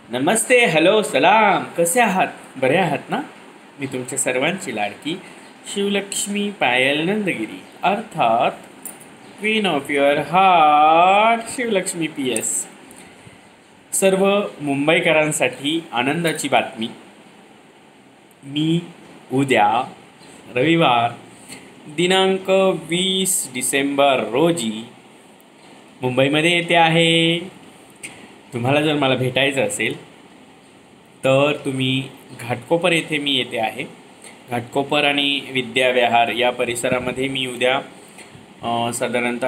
नमस्ते, hello, सलाम. कसे आहात? बरे आहात ना? मी तुमच्या सर्वांची लाडकी शिवलक्ष्मी पायल नंदगिरी, अर्थात queen of your heart, Shivalakshmi PS. सर्व मुंबईकरांसाठी आनंदाची बातमी. मी उद्या रविवार दिनांक 20 डिसेंबर रोजी मुंबईमध्ये येते आहे. तुम्हाला जर मला भेटायचं असेल तर तुम्ही घाटकोपर येथे मी येते आहे. घाटकोपर आणि विद्याविहार या परिसरामध्ये मी उद्या साधारणतः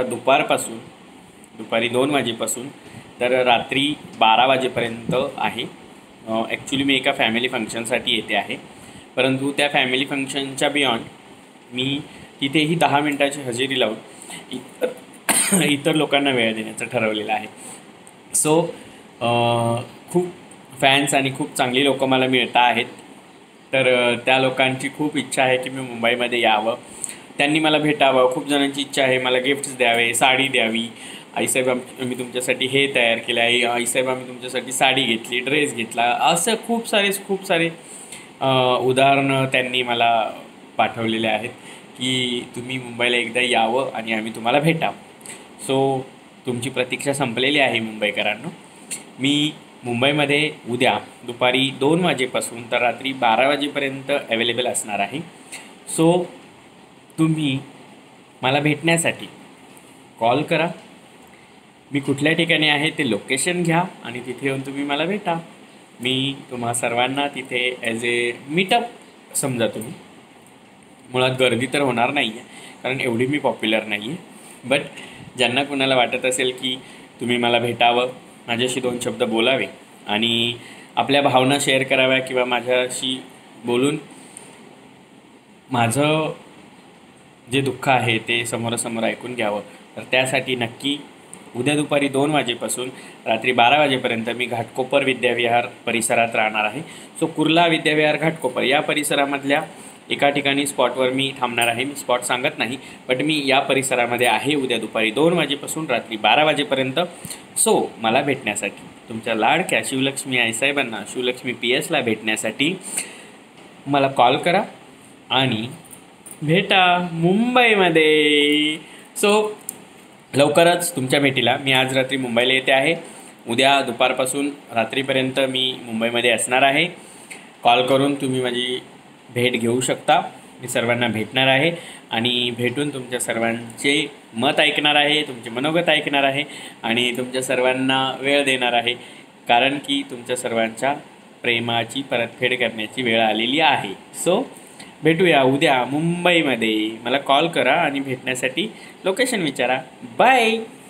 दुपारी 2 वाजेपासून तर रात्री 12 वाजेपर्यंत आहे. ॲक्च्युली मी एका फॅमिली फंक्शनसाठी येते आहे, परंतु त्या फॅमिली फंक्शनच्या बियॉन्ड मी तिथेही 10 मिनटाची हजेरी लावून इतर लोकांना वेळ देण्याचं ठरवलेलं आहे. सो खूप फॅन्स आणि खूप चांगली लोकं मला मिळत आहेत. तर त्या लोकांची खूप इच्छा आहे की मी मुंबईमध्ये यावं, त्यांनी मला भेटावं. खूप जणांची इच्छा आहे मला गिफ्ट्स द्यावे, साडी द्यावी. आईसाहेब आम्ही तुमच्यासाठी हे तयार केलं आहे, आईसाहेब आम्ही तुमच्यासाठी साडी घेतली, ड्रेस घेतला, असं खूप सारे उदाहरणं त्यांनी मला पाठवलेले आहेत की तुम्ही मुंबईला एकदा यावं आणि आम्ही तुम्हाला भेटावं. सो तुमची प्रतीक्षा संपलेली आहे मुंबईकरांनो. मी मुंबईमध्ये उद्या दुपारी 2 वाजेपासून तर रात्री 12 वाजेपर्यंत अवेलेबल असणार आहे. सो तुम्ही मला भेटण्यासाठी कॉल करा. मी कुठल्या ठिकाणी आहे ते लोकेशन घ्या आणि तिथे येऊन तुम्ही मला भेटा. मी तुम्हा सर्वांना तिथे ॲज ए मीटअप समजा तुम्ही. मुळात गर्दी तर होणार नाही आहे, कारण एवढी मी पॉप्युलर नाही आहे. बट ज्यांना कुणाला वाटत असेल की तुम्ही मला भेटावं, माझ्याशी 2 शब्द बोलावे आणि आपल्या भावना शेअर कराव्या किंवा माझ्याशी बोलून माझं जे दुःख आहे ते समोरासमोर ऐकून घ्यावं, तर त्यासाठी नक्की उद्या दुपारी 2 वाजेपासून रात्री 12 वाजेपर्यंत मी घाटकोपर विद्याविहार परिसरात राहणार आहे. सो कुर्ला विद्याविहार घाटकोपर या परिसरामधल्या एका ठिकाणी स्पॉटवर मी थांबणार आहे. मी स्पॉट सांगत नाही, बट मी या परिसरामध्ये आहे उद्या दुपारी 2 वाजेपासून रात्री 12 वाजेपर्यंत. सो मला भेटण्यासाठी तुमच्या लाडक्या शिवलक्ष्मी आईसाहेबांना, शिवलक्ष्मी PSला भेटण्यासाठी मला कॉल करा आणि भेटा मुंबईमध्ये. सो लवकरच तुमच्या भेटीला मी आज रात्री मुंबईला येते आहे. उद्या दुपारपासून रात्रीपर्यंत मी मुंबईमध्ये असणार आहे. कॉल करून तुम्ही माझी भेट घेऊ शकता. मी सर्वांना भेटणार आहे आणि भेटून तुमच्या सर्वांचे मत ऐकणार आहे, तुमचे मनोगत ऐकणार आहे आणि तुमच्या सर्वांना वेळ देणार आहे, कारण की तुमच्या सर्वांच्या प्रेमाची परतफेड करण्याची वेळ आलेली आहे. सो भेटूया उद्या मुंबईमध्ये. मला कॉल करा आणि भेटण्यासाठी लोकेशन विचारा. बाय.